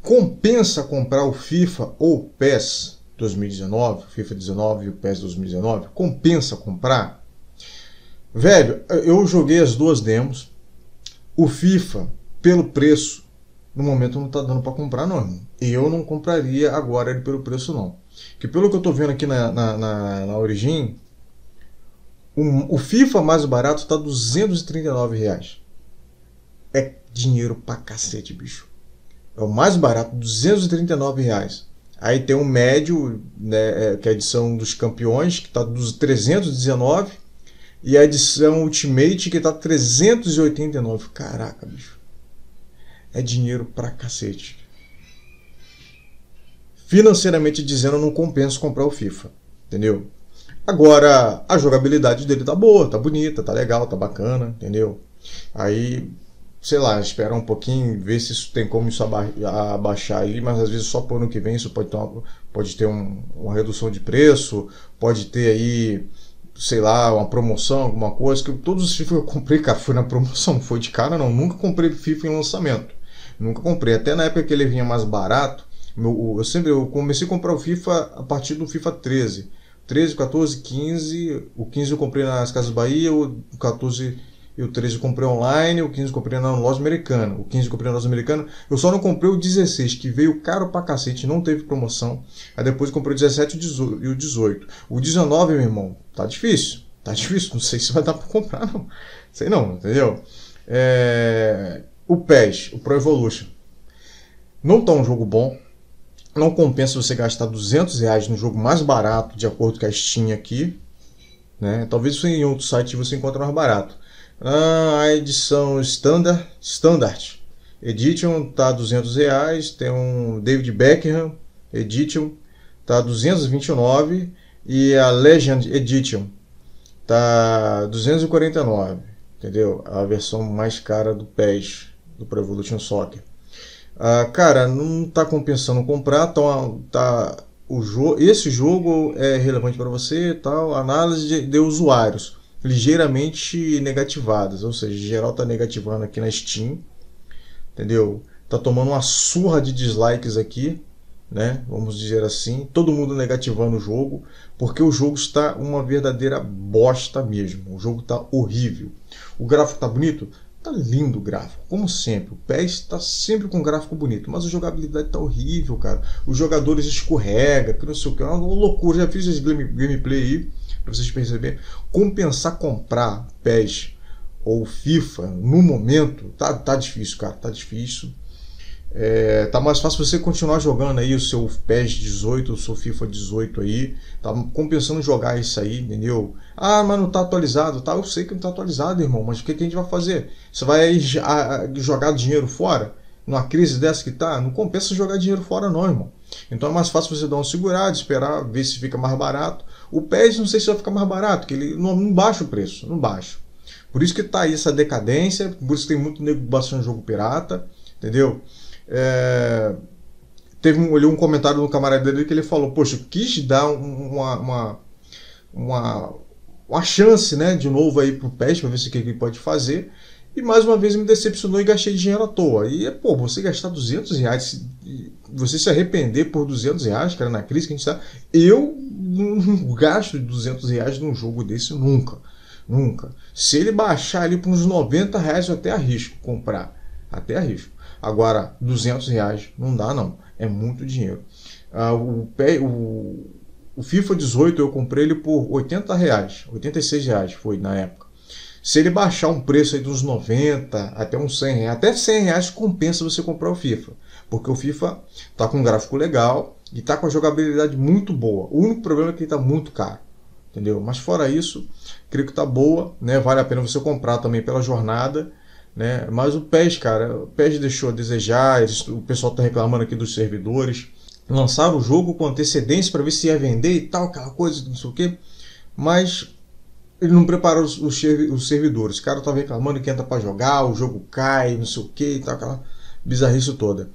Compensa comprar o FIFA ou o PES 2019, o FIFA 19 e o PES 2019? Compensa comprar? Velho, eu joguei as duas demos. O FIFA, pelo preço, no momento não tá dando para comprar, não, irmão. E eu não compraria agora ele pelo preço, não. Que pelo que eu tô vendo aqui na Origin, o FIFA mais barato tá R$239. É dinheiro pra cacete, bicho. É o mais barato, R$239. Aí tem o médio, né, que é a edição dos campeões, que tá dos 319. E a edição Ultimate, que tá 389. Caraca, bicho. É dinheiro pra cacete. Financeiramente dizendo, não compensa comprar o FIFA. Entendeu? Agora, a jogabilidade dele tá boa, tá bonita, tá legal, tá bacana, entendeu? Aí, sei lá, esperar um pouquinho, ver se isso tem como isso abaixar aí, mas às vezes só por ano que vem isso pode ter uma redução de preço, pode ter aí, sei lá, uma promoção, alguma coisa, que todos os FIFA que eu comprei, cara, foi na promoção, foi de cara não, nunca comprei FIFA em lançamento, nunca comprei, até na época que ele vinha mais barato, eu comecei a comprar o FIFA a partir do FIFA 13, 14, 15, o 15 eu comprei nas Casas Bahia, o 14 e o 13 eu comprei online, o 15 eu comprei na loja americana, o 15 eu comprei na loja americana, eu só não comprei o 16, que veio caro pra cacete, não teve promoção, aí depois eu comprei o 17 e o 18. O 19, meu irmão, tá difícil, não sei se vai dar pra comprar não, sei não, entendeu? O PES, o Pro Evolution, não tá um jogo bom. Não compensa você gastar R$200 no jogo mais barato, de acordo com a Steam aqui, né? Talvez em outro site você encontre mais barato. A edição Standard Edition tá R$200. Tem um David Beckham Edition tá R$229 e a Legend Edition tá R$249, entendeu? A versão mais cara do PES, do Pro Evolution Soccer. Cara, não está compensando comprar, esse jogo é relevante para você, tal, análise de usuários ligeiramente negativadas, ou seja, geral está negativando aqui na Steam, entendeu? Tá tomando uma surra de dislikes aqui, né? Vamos dizer assim, todo mundo negativando o jogo, porque o jogo está uma verdadeira bosta mesmo, o jogo está horrível. O gráfico tá bonito? Tá lindo o gráfico, como sempre. O PES está sempre com um gráfico bonito, mas a jogabilidade tá horrível, cara. Os jogadores escorregam, que não sei o que, é uma loucura. Já fiz esse gameplay aí, pra vocês perceberem. Compensar comprar PES ou FIFA no momento, tá difícil, cara, tá difícil. Tá mais fácil você continuar jogando aí o seu PES 18, o seu FIFA 18 aí, tá compensando jogar isso aí, entendeu? Mas não tá atualizado, tá? Eu sei que não tá atualizado, irmão, mas o que a gente vai fazer? Você vai jogar dinheiro fora? Numa crise dessa que tá? Não compensa jogar dinheiro fora não, irmão. Então é mais fácil você dar uma segurada, esperar, ver se fica mais barato. O PES não sei se vai ficar mais barato, porque ele não baixa o preço, não baixa. Por isso que tá aí essa decadência, por isso que tem muito nego baixando jogo pirata, entendeu? Teve um comentário do camarada dele que ele falou: poxa, quis dar uma chance, né, de novo aí pro PES para ver se o que ele pode fazer, e mais uma vez me decepcionou e gastei dinheiro à toa. E pô, você gastar R$200, você se arrepender por R$200, cara, na crise que a gente tá, eu não gasto R$200 num jogo desse nunca. Se ele baixar ali para uns R$90 eu até arrisco comprar, até arrisco. Agora, R$200 não dá não, é muito dinheiro. O FIFA 18 eu comprei ele por R$80, R$86 foi na época. Se ele baixar um preço aí dos 90 até uns 100 reais, até 100 reais compensa você comprar o FIFA, porque o FIFA tá com um gráfico legal e tá com a jogabilidade muito boa. O único problema é que ele tá muito caro, entendeu? Mas fora isso, creio que tá boa, né? Vale a pena você comprar também pela jornada, né? Mas o PES, cara, o PES deixou a desejar, o pessoal tá reclamando aqui dos servidores. Lançaram o jogo com antecedência para ver se ia vender e tal, aquela coisa, não sei o que, mas ele não preparou os servidores. O cara tava reclamando que entra para jogar, o jogo cai, não sei o que e tal, aquela bizarrice toda.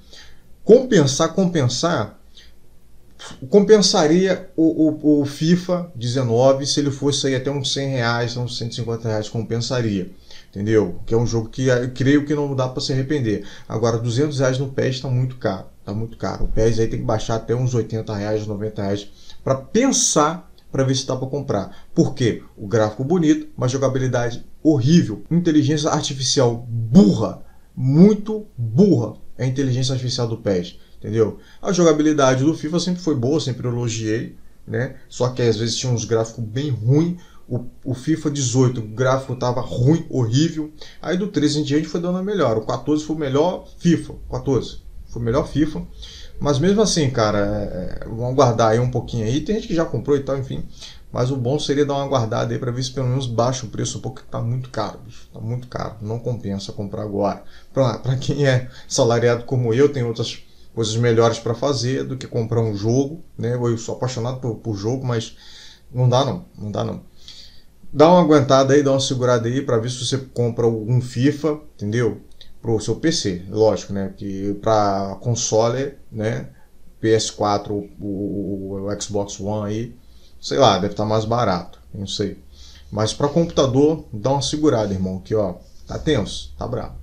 Compensaria o FIFA 19 se ele fosse aí até uns 100 reais, uns 150 reais, compensaria. Entendeu? Que é um jogo que creio que não dá para se arrepender. Agora, R$200 no PES está muito caro. Tá muito caro. O PES aí tem que baixar até uns R$ 80, R$ 90 para pensar para ver se dá para comprar. Por quê? O gráfico bonito, mas jogabilidade horrível. Inteligência artificial burra, muito burra. É a inteligência artificial do PES, entendeu? A jogabilidade do FIFA sempre foi boa, sempre elogiei, né? Só que às vezes tinha uns gráficos bem ruins. O FIFA 18, o gráfico estava ruim, horrível. Aí do 13 em diante foi dando a melhor. O 14 foi o melhor FIFA. 14 foi o melhor FIFA. Mas mesmo assim, cara, vamos aguardar aí um pouquinho aí. Tem gente que já comprou e tal, enfim. Mas o bom seria dar uma guardada aí para ver se pelo menos baixa o preço um pouco, que tá muito caro, bicho. Tá muito caro. Não compensa comprar agora. Para quem é salariado como eu, tem outras coisas melhores para fazer do que comprar um jogo, né? Eu sou apaixonado por jogo, mas não dá não. Não dá não. Dá uma aguentada aí, dá uma segurada aí para ver se você compra um FIFA, entendeu? Pro seu PC, lógico, né? Que para console, né? PS4, o Xbox One aí, sei lá, deve estar mais barato, não sei. Mas para computador, dá uma segurada, irmão, que ó, tá tenso, tá bravo.